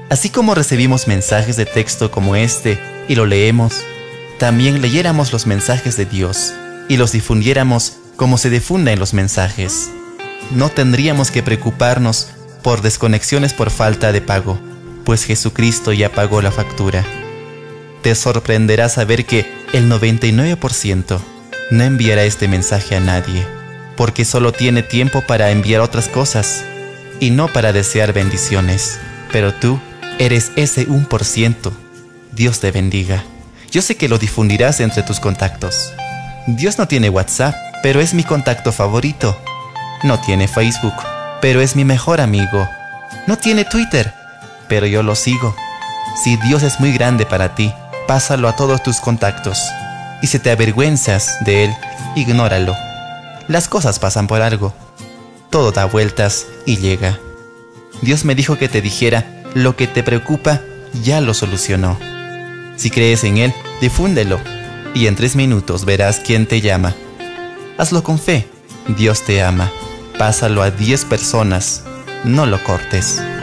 Así como recibimos mensajes de texto como este y lo leemos, también leyéramos los mensajes de Dios y los difundiéramos como se difunden los mensajes. No tendríamos que preocuparnos por desconexiones por falta de pago, pues Jesucristo ya pagó la factura. Te sorprenderá saber que el 99% no enviará este mensaje a nadie, porque solo tiene tiempo para enviar otras cosas y no para desear bendiciones. Pero tú eres ese 1%. Dios te bendiga. Yo sé que lo difundirás entre tus contactos. Dios no tiene WhatsApp, pero es mi contacto favorito. No tiene Facebook, pero es mi mejor amigo. No tiene Twitter, pero yo lo sigo. Si Dios es muy grande para ti, pásalo a todos tus contactos. Y si te avergüenzas de Él, ignóralo. Las cosas pasan por algo. Todo da vueltas y llega. Dios me dijo que te dijera, lo que te preocupa ya lo solucionó. Si crees en Él, difúndelo, y en 3 minutos verás quién te llama. Hazlo con fe. Dios te ama. Pásalo a 10 personas. No lo cortes.